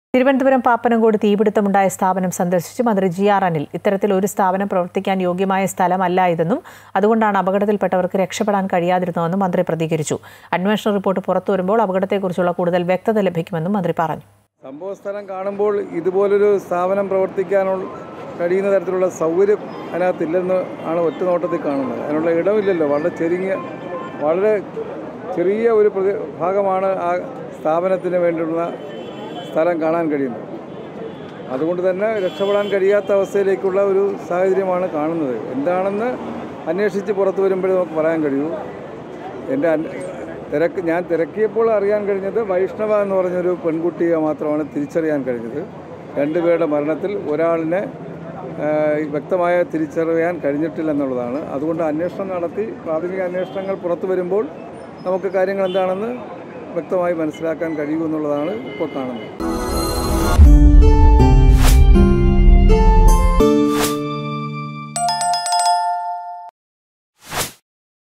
തിരുവനന്തപുരം പാപ്പനംകോട് തീപിടുത്തമുണ്ടായ സ്ഥാപനം സന്ദർശിച്ച് മന്ത്രി ജി.ആർ. അനിൽ ഇത്തരത്തിൽ ഒരു സ്ഥാപനം പ്രവർത്തിക്കാൻ യോഗ്യമായ സ്ഥലമല്ല ഇതെന്നും അതുകൊണ്ടാണ് അപകടത്തിൽപ്പെട്ടവർക്ക് രക്ഷപ്പെടാൻ കഴിയാതിരുന്നതെന്നും മന്ത്രി പ്രതികരിച്ചു. അന്വേഷണ റിപ്പോർട്ട് പുറത്തുവരുമ്പോൾ അപകടത്തെക്കുറിച്ചുള്ള കൂടുതൽ വ്യക്തത ലഭിക്കുമെന്നും മന്ത്രി പറഞ്ഞു. സംഭവസ്ഥലം കാണുമ്പോൾ ഇതുപോലൊരു സ്ഥാപനം പ്രവർത്തിക്കാനുള്ള കഴിയുന്ന തരത്തിലുള്ള സൗകര്യം അതിനകത്തില്ലെന്ന് ആണ് ഒറ്റ നോട്ടത്തിൽ കാണുന്നത്. അതിനുള്ള ഇടമില്ലല്ലോ. വളരെ ചെറിയ ഒരു ഭാഗമാണ് ആ സ്ഥാപനത്തിന് വേണ്ടിയുള്ള സ്ഥലം കാണാൻ കഴിയുന്നത്. അതുകൊണ്ട് തന്നെ രക്ഷപ്പെടാൻ കഴിയാത്ത അവസ്ഥയിലേക്കുള്ള ഒരു സാഹചര്യമാണ് കാണുന്നത്. എന്താണെന്ന് അന്വേഷിച്ച് പുറത്തു വരുമ്പോഴേ നമുക്ക് പറയാൻ കഴിയൂ. ഞാൻ തിരക്കിയപ്പോൾ അറിയാൻ കഴിഞ്ഞത് വൈഷ്ണവ എന്ന് പറഞ്ഞൊരു പെൺകുട്ടിയെ മാത്രമാണ് തിരിച്ചറിയാൻ കഴിഞ്ഞത്. രണ്ടുപേരുടെ മരണത്തിൽ ഒരാളിനെ വ്യക്തമായ തിരിച്ചറിയാൻ കഴിഞ്ഞിട്ടില്ലെന്നുള്ളതാണ്. അതുകൊണ്ട് അന്വേഷണം നടത്തി പ്രാഥമിക അന്വേഷണങ്ങൾ പുറത്തു വരുമ്പോൾ നമുക്ക് കാര്യങ്ങൾ എന്താണെന്ന് വ്യക്തമായി മനസ്സിലാക്കാൻ കഴിയുമെന്നുള്ളതാണ് ഇപ്പോൾ കാണുന്നത്.